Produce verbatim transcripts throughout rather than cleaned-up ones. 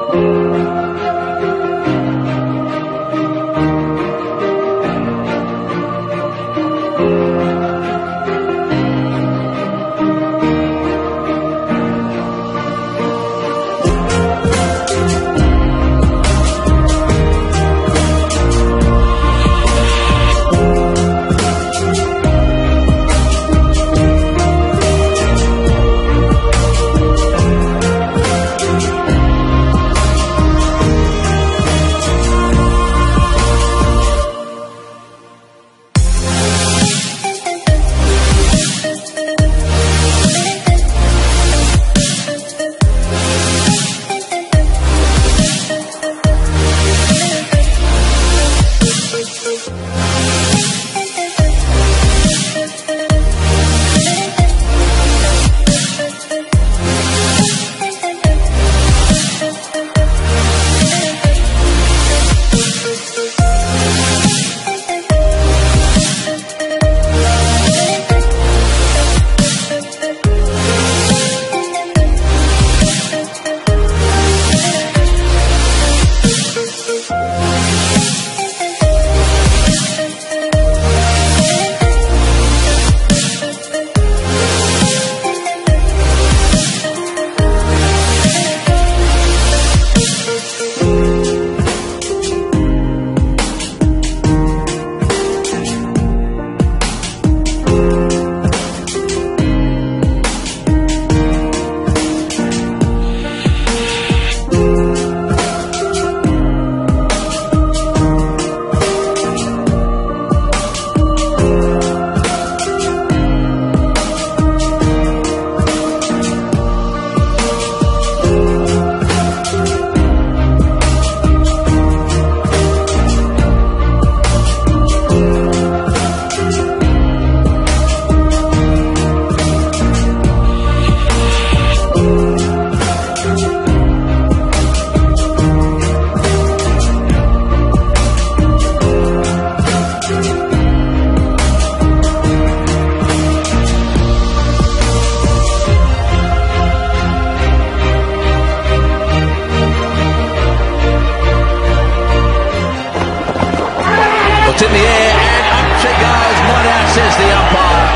It's in the air, and up she goes. Not out, says the umpire.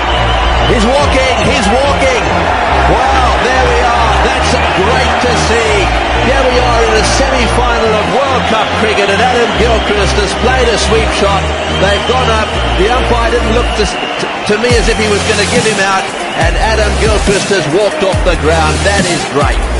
He's walking, he's walking. Wow, there we are. That's great to see. Here we are in the semi-final of World Cup cricket, and Adam Gilchrist has played a sweep shot. They've gone up. The umpire didn't look to, to, to me as if he was going to give him out, and Adam Gilchrist has walked off the ground. That is great.